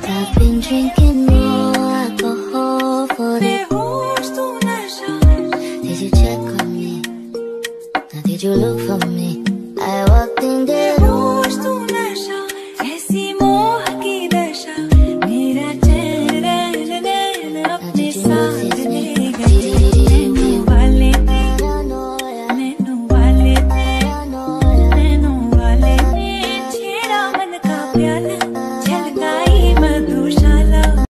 I've been drinking more alcohol for the. Did you check on me? Now did you look for me? I walked in there.